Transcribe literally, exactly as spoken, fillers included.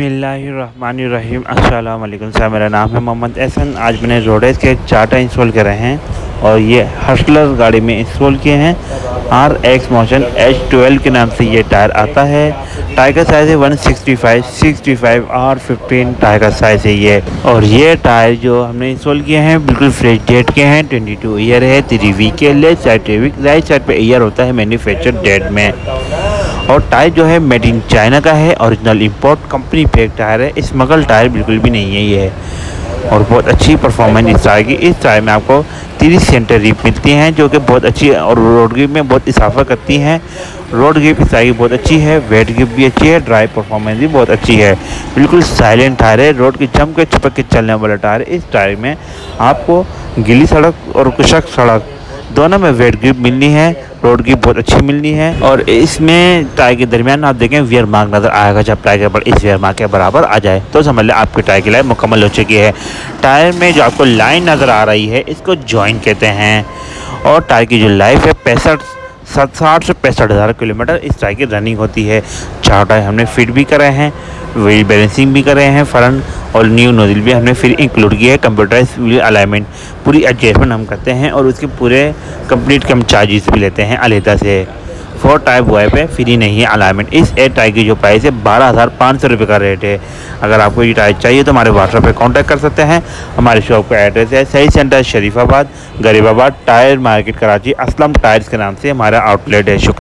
बिस्मिल्लाहिर्रहमानिर्रहीम अस्सलाम वालेकुम साहब, मेरा नाम है मोहम्मद एहसन। आज मैंने रोडेज के चार टायर इंस्टॉल करे हैं और ये हसलर गाड़ी में इंस्टॉल किए हैं। R X motion H twelve के नाम से ये टायर आता है। टायर का साइज़ है one sixty five, sixty five और फिफ्टीन टायर का साइज़ है ये। और ये टायर जो हमने इंस्टॉल किए हैं बिल्कुल फ्रेश डेट के हैं। ट्वेंटी टू ईयर है, थ्री वीक के लेफ्ट साइड राइट साइड पे ईयर होता है मैन्युफैक्चर डेट में। और टायर जो है मेड इन चाइना का है, original import company pack tyre है, स्मगल टायर बिल्कुल भी नहीं है ये। और बहुत अच्छी परफॉर्मेंस इस टायर की। इस टायर में आपको तीस सेंटर रिप मिलती हैं जो कि बहुत अच्छी और रोड ग्रिप में बहुत इजाफा करती हैं। रोड ग्रिप इस टायर की बहुत अच्छी है, वेट ग्रिप भी अच्छी है, ड्राइव परफॉर्मेंस भी बहुत अच्छी है। बिल्कुल साइलेंट टायर है, रोड की जम के चिपक के चलने वाला टायर। इस टायर में आपको गीली सड़क और कुशक सड़क दोनों में वेट ग्रिप मिलनी है, रोड ग्रिप बहुत अच्छी मिलनी है। और इसमें टायर के दरमियान आप देखें वियर मार्क नज़र आएगा। जब टायर के ऊपर इस वियर मार्क के बराबर आ जाए तो समझ लें आपके टायर की लाइन मुकम्मल हो चुकी है। टायर में जो आपको लाइन नज़र आ रही है इसको जॉइंट कहते हैं। और टायर की जो लाइफ है पैंसठ सात साठ से पैंसठ हज़ार किलोमीटर इस टायर की रनिंग होती है। चार टायर हमने फिट भी करे हैं, व्हील बैलेंसिंग भी करे हैं, फ्रंट और न्यू नोजल भी हमने फिर इंक्लूड किया है। कंप्यूटराइज व्हील अलाइनमेंट पूरी एडजस्टमेंट हम करते हैं और उसके पूरे कंप्लीट कम चार्जेस भी लेते हैं अलहदा से। फोर टाइप हुआ पे फ्री नहीं है अलाइनमेंट। इस एयर टायर की जो प्राइस है बारह हज़ार पाँच सौ रुपये का रेट है। अगर आपको ये टायर चाहिए तो हमारे व्हाट्सएप पे कांटेक्ट कर सकते हैं। हमारे शॉप का एड्रेस है सही centre Sharifabad, Gharibabad, tyre market Karachi, Aslam tyres के नाम से हमारा आउटलेट है। शुक्रिया।